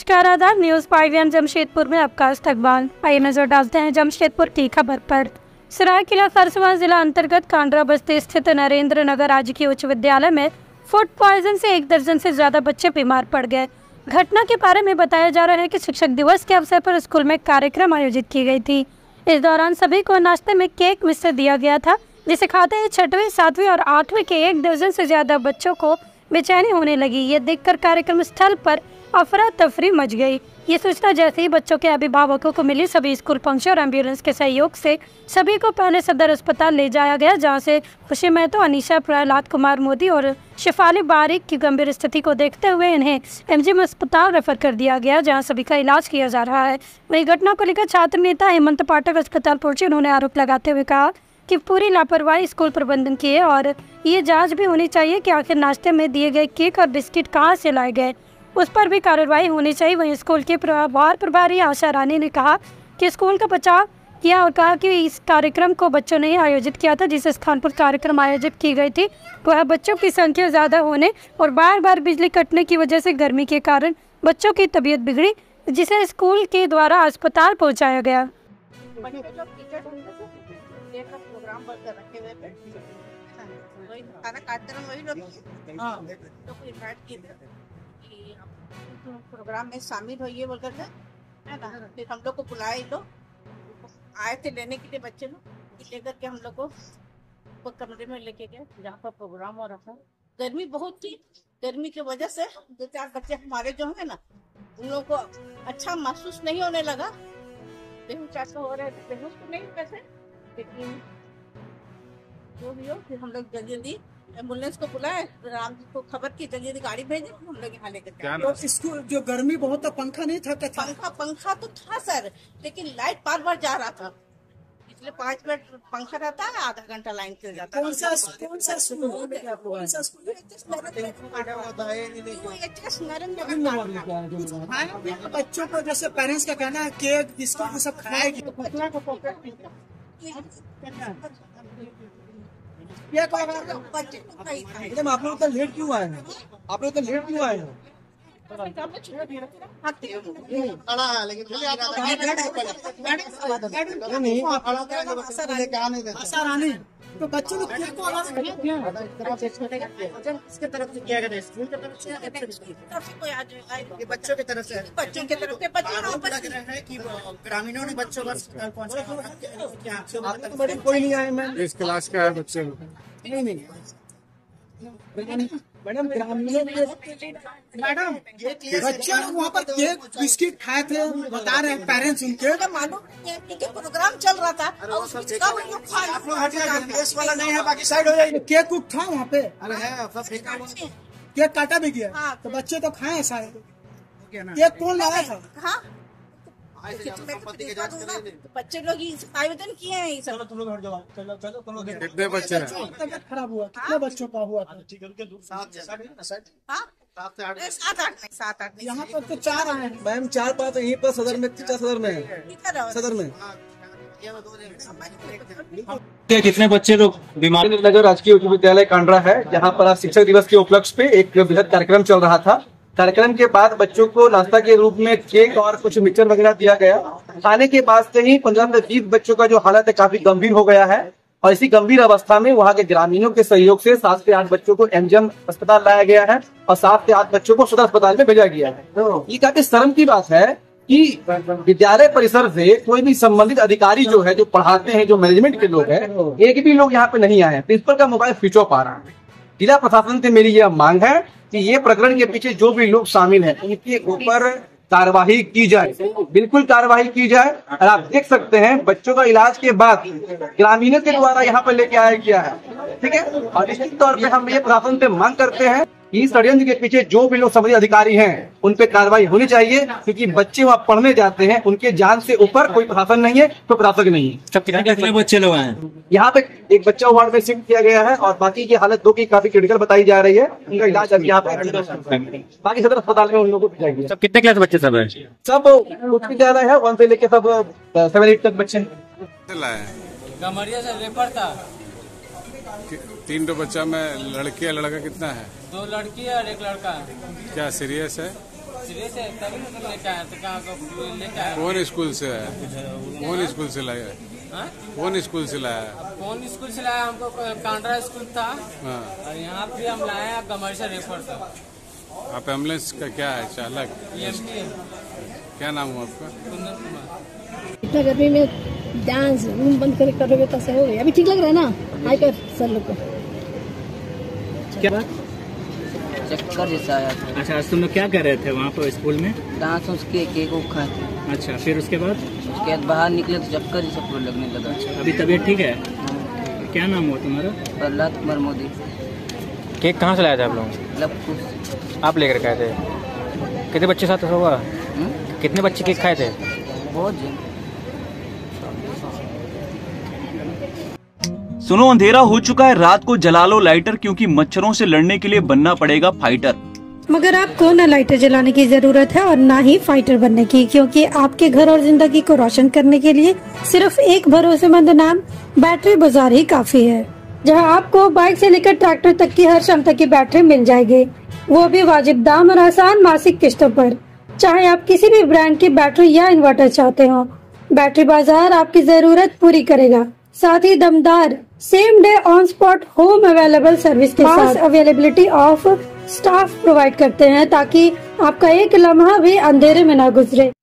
Programme में शामिल होइए बोलकर है ना। फिर हम लोग को बुलाए, लोग आए थे लेने के लिए, बच्चे लोग लेकर के हम लोग को कमरे में लेके गए जहाँ पर प्रोग्राम हो रहा था। गर्मी बहुत थी, गर्मी की वजह से 2-4 बच्चे हमारे जो है ना, उन लोगों को अच्छा महसूस नहीं होने लगा। बेहोश हो रहे थे, बेहोश तो नहीं वैसे, लेकिन जो भी हो, फिर हम लोग जल्दी एम्बुलेंस को बुलाए, राम जी को खबर की, जल्दी गाड़ी भेजे, हम लोग यहाँ लेकर। तो इसको जो गर्मी बहुत था, पंखा नहीं था क्या? पंखा तो था सर, लेकिन लाइट बार जा रहा था। इसलिए 5 मिनट पंखा रहता है, आधा घंटा लाइन चल जाता है। कौन सा स्कूल? बच्चों को जैसे पेरेंट्स का कहना है केक बिस्कुट सब खाएगी, मैडम आप लोग इतना लेट क्यों आए हैं? आप लोग इतना लेट क्यों आए हैं? आशा रानी, तो बच्चों को केक को इसके तरफ से किया गया, स्कूल की तरफ से बच्चों की तरफ से कि ग्रामीणों ने बच्चों पर कोई नहीं आए मैम। इस क्लास का है बच्चे नहीं मैडम, ग्रामीणों मैडम बच्चे लोग वहाँ पर केक बिस्किट खाए थे, बता रहे हैं पेरेंट्स उनके। मालूम प्रोग्राम चल रहा था और उसमें आप लोग हटिए, वाला नहीं है, बाकी साइड हो जाएगी। केक उक था वहाँ पे? अरे है, केक काटा भी गया। हाँ। तो बच्चे तो खाए सारे। केक कौन लाया था? हाँ, बच्चे लोग आवेदन किए हैं। चलो तुम लोग हट जाओ, चलो तुम लोग। कितने बच्चे हैं? तबियत खराब हुआ, कितने बच्चों का हुआ था? 7-8 यहाँ पर तो 4 आए हैं मैम, 4-5 यहीं पर सदर में, सदर में कितने बच्चे लोग बीमार? नगर राजकीय उच्च विद्यालय कांड्रा है, जहाँ पर आज शिक्षक दिवस के उपलक्ष्य पे एक बृहद कार्यक्रम चल रहा था। कार्यक्रम के बाद बच्चों को नाश्ता के रूप में केक और कुछ मिक्सचर वगैरह दिया गया। खाने के बाद से ही 15 से 20 बच्चों का जो हालत है काफी गंभीर हो गया है और इसी गंभीर अवस्था में वहाँ के ग्रामीणों के सहयोग से 7 से 8 बच्चों को एमजीएम अस्पताल लाया गया है और 7 से 8 बच्चों को सदर अस्पताल में भेजा गया है। ये काफी शर्म की बात है कि विद्यालय परिसर से कोई भी संबंधित अधिकारी जो है, जो पढ़ाते हैं, जो मैनेजमेंट के लोग हैं, एक भी लोग यहाँ पे नहीं आए हैं। प्रिंसिपल का मोबाइल स्विच ऑफ आ रहा है। जिला प्रशासन से मेरी यह मांग है कि ये प्रकरण के पीछे जो भी लोग शामिल हैं उनके ऊपर कार्यवाही की जाए, बिल्कुल कार्यवाही की जाए। और आप देख सकते हैं बच्चों का इलाज के बाद ग्रामीणों के द्वारा यहाँ पर लेके आया गया है, ठीक है। और निश्चित तौर पे हम ये प्रशासन से मांग करते हैं कि षड्यंत्र के पीछे जो भी लोग संबंधित अधिकारी हैं उन पे कार्रवाई होनी चाहिए, क्योंकि बच्चे वहाँ पढ़ने जाते हैं, उनके जान से ऊपर कोई प्रशासन नहीं है, कोई प्रशासक नहीं है। सब कितने बच्चे लोग हैं? यहाँ पे एक बच्चा वार्ड में शिफ्ट किया गया है और बाकी की हालत 2 की काफी क्रिटिकल बताई जा रही है। उनका इलाज अब यहाँ पे बाकी सदर अस्पताल में उन लोगों को भेजा गया। सब कितने क्लास बच्चे सब है? सब उच्च विद्यालय है, 1 से लेके सब 7-8 तक बच्चे। गमरिया से रेफर था। 3 बच्चा में लड़की या लड़का कितना है? 2 लड़की और 1 लड़का। क्या सीरियस है? कचरे से तभी तो लेके आया था। कहाँ को लेके आया? कौन स्कूल से है? कौन स्कूल से लाया? हाँ? कौन स्कूल से लाया? अब कौन स्कूल से लाया? हमको कांड्रा स्कूल था हाँ। और यहाँ भी हम लाए हैं कमर्शियल रेफर था। आप एम्बुलेंस का क्या है चालक? EMT है। क्या नाम हुआ आपका? कुंदन कुमार। इतना गर्मी में डांस रूम बंद करके करोगे तो ऐसा हो गया। अभी ठीक लग रहा है ना? हाई कर सर लोग को। क्या बात? चक्कर जैसा आया था। अच्छा, आज तुम लोग क्या कर रहे थे वहाँ पर स्कूल में? डांस उसके केक वो खाए थे। अच्छा, फिर उसके बाद बाहर निकले तो चक्कर जैसा पूरा लगने लगा। अभी तबीयत ठीक है? क्या नाम हुआ तुम्हारा? प्रहलाद कुमार मोदी। केक कहाँ से लाया था आप लोग? आप लेकर गए थे? कितने बच्चे साथ हुआ? कितने बच्चे केक खाए थे? बहुत जी। सुनो, अंधेरा हो चुका है, रात को जला लो लाइटर, क्योंकि मच्छरों से लड़ने के लिए बनना पड़ेगा फाइटर। मगर आपको न लाइटर जलाने की जरूरत है और न ही फाइटर बनने की, क्योंकि आपके घर और जिंदगी को रोशन करने के लिए सिर्फ एक भरोसेमंद नाम बैटरी बाजार ही काफी है, जहां आपको बाइक से लेकर ट्रैक्टर तक की हर क्षमता की बैटरी मिल जाएगी, वो भी वाजिब दाम और आसान मासिक किस्तों पर। चाहे आप किसी भी ब्रांड की बैटरी या इन्वर्टर चाहते हो, बैटरी बाजार आपकी जरूरत पूरी करेगा। साथ ही दमदार same day on spot home available service के साथ अवेलेबिलिटी ऑफ स्टाफ प्रोवाइड करते हैं, ताकि आपका एक लम्हा भी अंधेरे में ना गुजरे।